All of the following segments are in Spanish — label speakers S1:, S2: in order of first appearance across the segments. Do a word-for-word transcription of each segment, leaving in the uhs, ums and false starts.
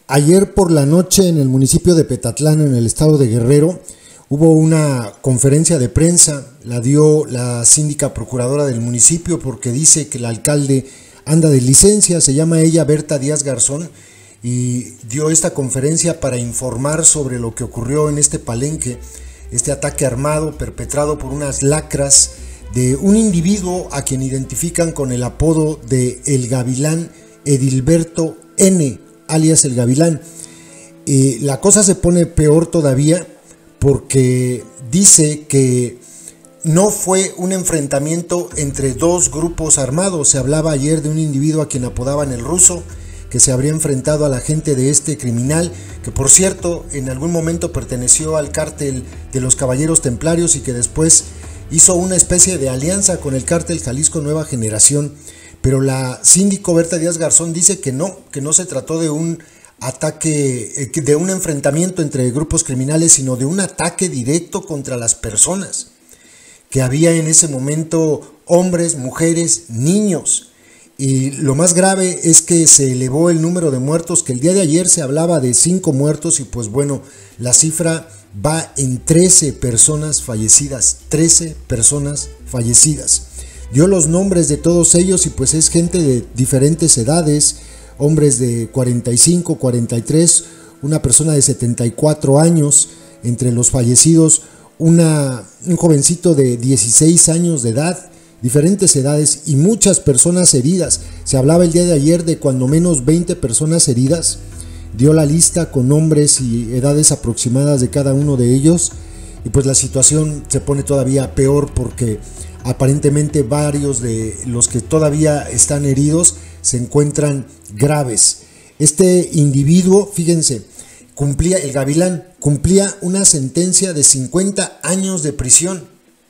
S1: Ayer por la noche en el municipio de Petatlán, en el estado de Guerrero, hubo una conferencia de prensa, la dio la síndica procuradora del municipio porque dice que el alcalde anda de licencia, se llama ella Berta Díaz Garzón, y dio esta conferencia para informar sobre lo que ocurrió en este palenque, este ataque armado perpetrado por unas lacras de un individuo a quien identifican con el apodo de El Gavilán, Edilberto N., alias El Gavilán. Eh, la cosa se pone peor todavía porque dice que no fue un enfrentamiento entre dos grupos armados. Se hablaba ayer de un individuo a quien apodaban El Ruso, que se habría enfrentado a la gente de este criminal, que por cierto en algún momento perteneció al cártel de los Caballeros Templarios y que después hizo una especie de alianza con el cártel Jalisco Nueva Generación. Pero la síndico Berta Díaz Garzón dice que no, que no se trató de un ataque, de un enfrentamiento entre grupos criminales, sino de un ataque directo contra las personas, que había en ese momento hombres, mujeres, niños. Y lo más grave es que se elevó el número de muertos, que el día de ayer se hablaba de cinco muertos y pues bueno, la cifra va en trece personas fallecidas, trece personas fallecidas. Dio los nombres de todos ellos y pues es gente de diferentes edades, hombres de cuarenta y cinco, cuarenta y tres, una persona de setenta y cuatro años, entre los fallecidos una, un jovencito de dieciséis años de edad, diferentes edades y muchas personas heridas. Se hablaba el día de ayer de cuando menos veinte personas heridas, dio la lista con nombres y edades aproximadas de cada uno de ellos y pues la situación se pone todavía peor porque aparentemente varios de los que todavía están heridos se encuentran graves. Este individuo, fíjense, cumplía, el Gavilán, cumplía una sentencia de cincuenta años de prisión.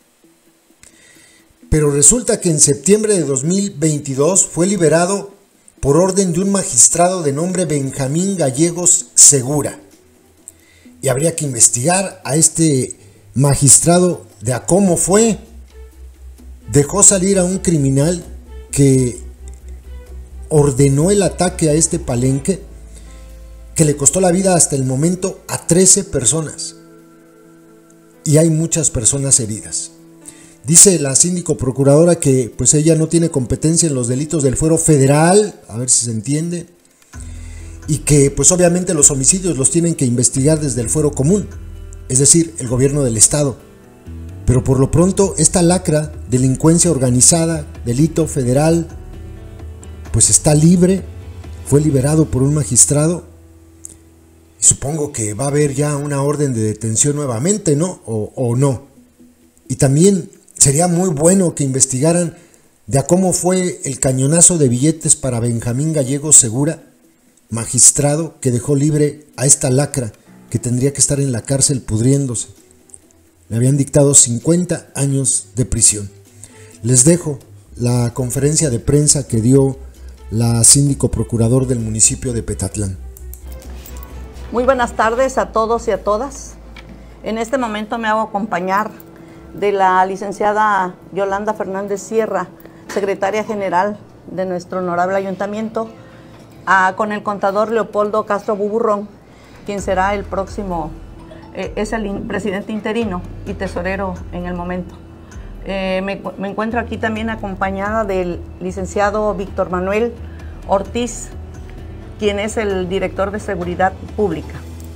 S1: Pero resulta que en septiembre de dos mil veintidós fue liberado por orden de un magistrado de nombre Benjamín Gallegos Segura. Y habría que investigar a este magistrado de a cómo fue. Dejó salir a un criminal que ordenó el ataque a este palenque, que le costó la vida hasta el momento a trece personas. Y hay muchas personas heridas. Dice la síndico procuradora que pues ella no tiene competencia en los delitos del fuero federal, a ver si se entiende, y que pues obviamente los homicidios los tienen que investigar desde el fuero común, es decir, el gobierno del estado. Pero por lo pronto esta lacra, delincuencia organizada, delito federal, pues está libre, fue liberado por un magistrado y supongo que va a haber ya una orden de detención nuevamente, ¿no? O, o no. Y también sería muy bueno que investigaran de a cómo fue el cañonazo de billetes para Benjamín Gallegos Segura, magistrado que dejó libre a esta lacra que tendría que estar en la cárcel pudriéndose. Le habían dictado cincuenta años de prisión. Les dejo la conferencia de prensa que dio la síndico procurador del municipio de Petatlán.
S2: Muy buenas tardes a todos y a todas. En este momento me hago acompañar de la licenciada Yolanda Fernández Sierra, secretaria general de nuestro honorable ayuntamiento, a, con el contador Leopoldo Castro Buburrón, quien será el próximo, eh, es el in, presidente interino y tesorero en el momento. Eh, me, me encuentro aquí también acompañada del licenciado Víctor Manuel Ortiz, quien es el director de Seguridad Pública.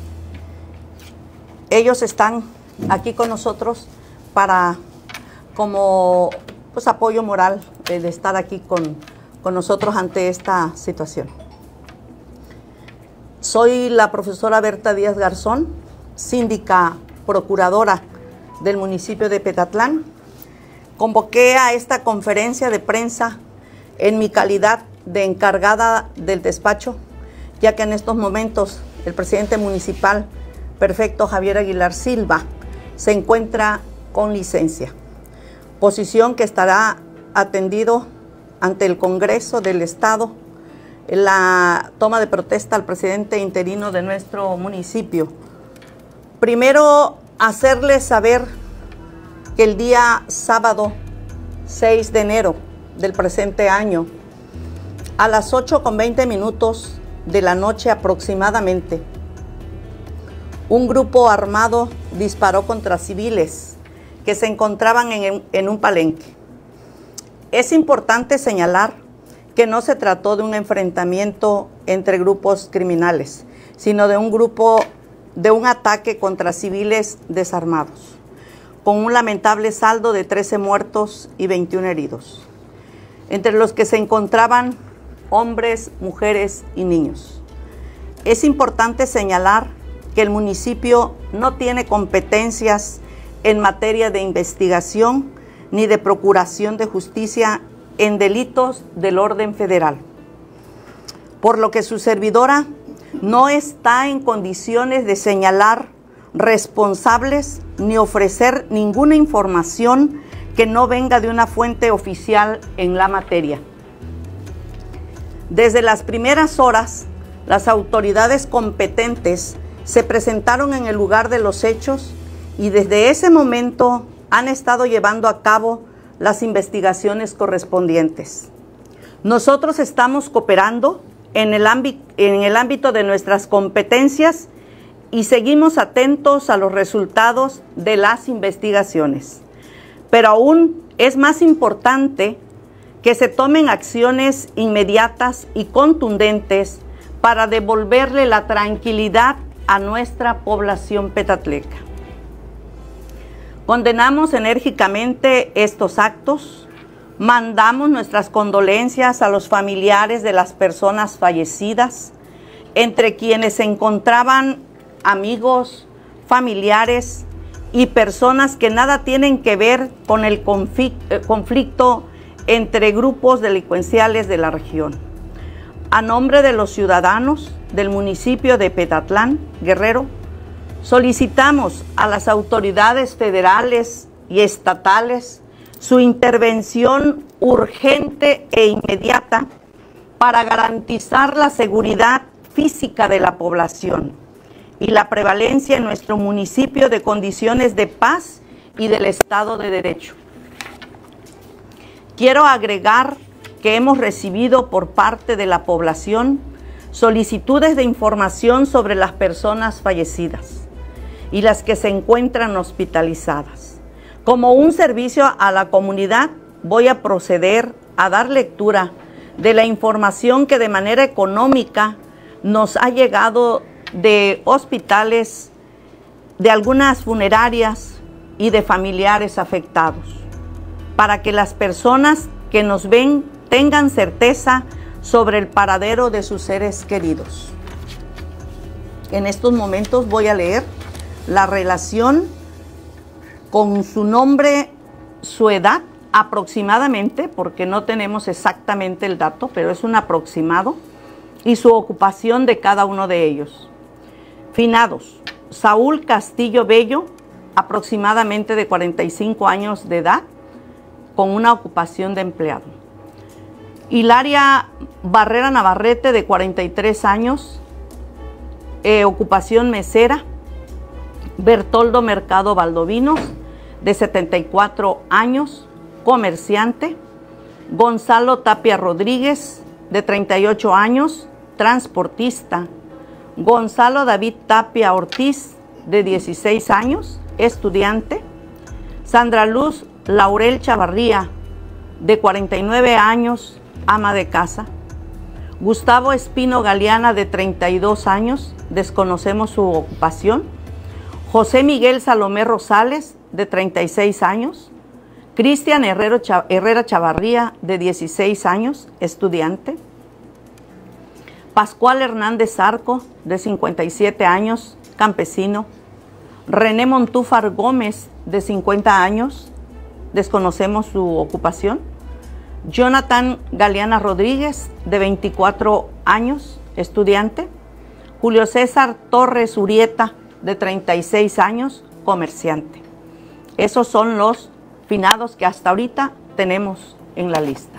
S2: Ellos están aquí con nosotros para, como pues, apoyo moral eh, de estar aquí con, con nosotros ante esta situación. Soy la profesora Berta Díaz Garzón, síndica procuradora del municipio de Petatlán. Convoqué a esta conferencia de prensa en mi calidad de encargada del despacho, ya que en estos momentos el presidente municipal, prefecto Javier Aguilar Silva, se encuentra con licencia, posición que estará atendido ante el Congreso del Estado la toma de protesta al presidente interino de nuestro municipio. Primero, hacerles saber que el día sábado seis de enero del presente año, a las ocho con veinte minutos de la noche aproximadamente, un grupo armado disparó contra civiles que se encontraban en, en un palenque. Es importante señalar que no se trató de un enfrentamiento entre grupos criminales, sino de un grupo, de un ataque contra civiles desarmados, con un lamentable saldo de trece muertos y veintiún heridos, entre los que se encontraban hombres, mujeres y niños. Es importante señalar que el municipio no tiene competencias en materia de investigación ni de procuración de justicia en delitos del orden federal, por lo que su servidora no está en condiciones de señalar responsables ni ofrecer ninguna información que no venga de una fuente oficial en la materia. Desde las primeras horas, las autoridades competentes se presentaron en el lugar de los hechos y desde ese momento han estado llevando a cabo las investigaciones correspondientes. Nosotros estamos cooperando en el ámbito, en el ámbito de nuestras competencias y seguimos atentos a los resultados de las investigaciones. Pero aún es más importante que se tomen acciones inmediatas y contundentes para devolverle la tranquilidad a nuestra población petatleca. Condenamos enérgicamente estos actos, mandamos nuestras condolencias a los familiares de las personas fallecidas, entre quienes se encontraban amigos, familiares y personas que nada tienen que ver con el conflicto entre grupos delincuenciales de la región. A nombre de los ciudadanos del municipio de Petatlán, Guerrero, solicitamos a las autoridades federales y estatales su intervención urgente e inmediata para garantizar la seguridad física de la población y la prevalencia en nuestro municipio de condiciones de paz y del Estado de Derecho. Quiero agregar que hemos recibido por parte de la población solicitudes de información sobre las personas fallecidas y las que se encuentran hospitalizadas. Como un servicio a la comunidad, voy a proceder a dar lectura de la información que de manera económica nos ha llegado de hospitales, de algunas funerarias y de familiares afectados, para que las personas que nos ven tengan certeza sobre el paradero de sus seres queridos. En estos momentos voy a leer la relación con su nombre, su edad aproximadamente, porque no tenemos exactamente el dato, pero es un aproximado, y su ocupación de cada uno de ellos. Finados: Saúl Castillo Bello, aproximadamente de cuarenta y cinco años de edad, con una ocupación de empleado. Hilaria Barrera Navarrete, de cuarenta y tres años, eh, ocupación mesera. Bertoldo Mercado Valdovinos, de setenta y cuatro años, comerciante. Gonzalo Tapia Rodríguez, de treinta y ocho años, transportista. Gonzalo David Tapia Ortiz, de dieciséis años, estudiante. Sandra Luz Laurel Chavarría, de cuarenta y nueve años, ama de casa. Gustavo Espino Galeana, de treinta y dos años, desconocemos su ocupación. José Miguel Salomé Rosales, de treinta y seis años. Cristian Herrera Chavarría, de dieciséis años, estudiante. Pascual Hernández Zarco, de cincuenta y siete años, campesino. René Montúfar Gómez, de cincuenta años, desconocemos su ocupación. Jonathan Galeana Rodríguez, de veinticuatro años, estudiante. Julio César Torres Urieta, de treinta y seis años, comerciante. Esos son los finados que hasta ahorita tenemos en la lista.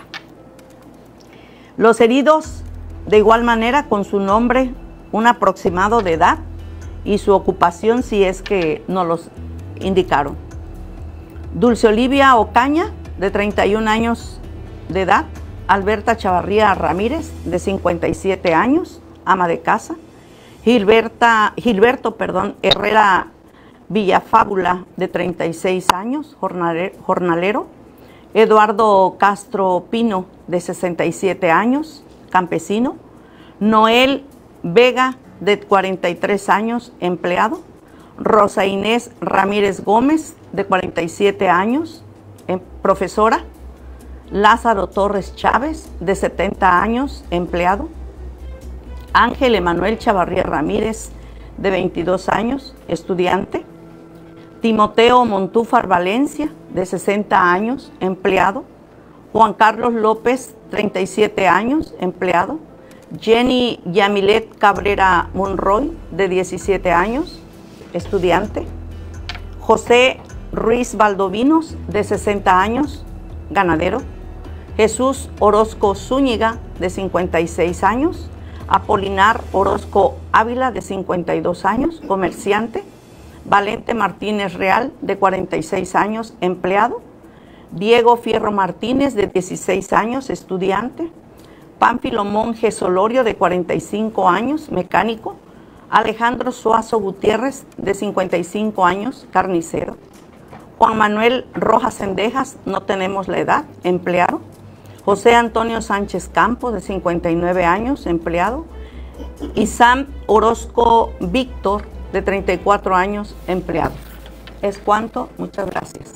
S2: Los heridos, de igual manera, con su nombre, un aproximado de edad y su ocupación, si es que nos los indicaron. Dulce Olivia Ocaña, de treinta y un años de edad. Alberta Chavarría Ramírez, de cincuenta y siete años, ama de casa. Gilberta, Gilberto perdón, Herrera Villafábula, de treinta y seis años, jornalero, jornalero. Eduardo Castro Pino, de sesenta y siete años, campesino. Noel Vega, de cuarenta y tres años, empleado. Rosa Inés Ramírez Gómez, de cuarenta y siete años, profesora. Lázaro Torres Chávez, de setenta años, empleado. Ángel Emanuel Chavarría Ramírez, de veintidós años, estudiante. Timoteo Montúfar Valencia, de sesenta años, empleado. Juan Carlos López, treinta y siete años, empleado. Jenny Yamilet Cabrera Monroy, de diecisiete años, estudiante. José Ruiz Valdovinos, de sesenta años, ganadero. Jesús Orozco Zúñiga, de cincuenta y seis años. Apolinar Orozco Ávila, de cincuenta y dos años, comerciante. Valente Martínez Real, de cuarenta y seis años, empleado. Diego Fierro Martínez, de dieciséis años, estudiante. Pánfilo Monje Solorio, de cuarenta y cinco años, mecánico. Alejandro Suazo Gutiérrez, de cincuenta y cinco años, carnicero. Juan Manuel Rojas Cendejas, no tenemos la edad, empleado. José Antonio Sánchez Campos, de cincuenta y nueve años, empleado. Y Sam Orozco Víctor, de treinta y cuatro años, empleado. Es cuanto, muchas gracias.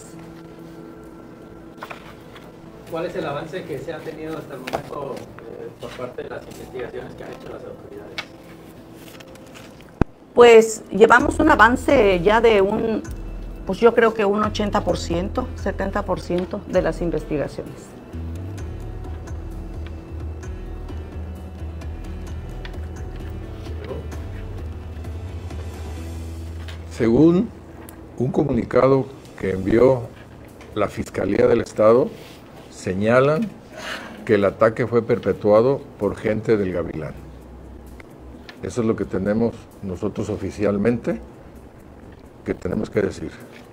S3: ¿Cuál es el avance que se ha tenido hasta el momento eh, por parte de las investigaciones que han hecho las autoridades?
S2: Pues llevamos un avance ya de un, pues yo creo que un ochenta por ciento, setenta por ciento de las investigaciones.
S4: Según un comunicado que envió la Fiscalía del Estado, señalan que el ataque fue perpetuado por gente del Gavilán. Eso es lo que tenemos nosotros oficialmente que tenemos que decir.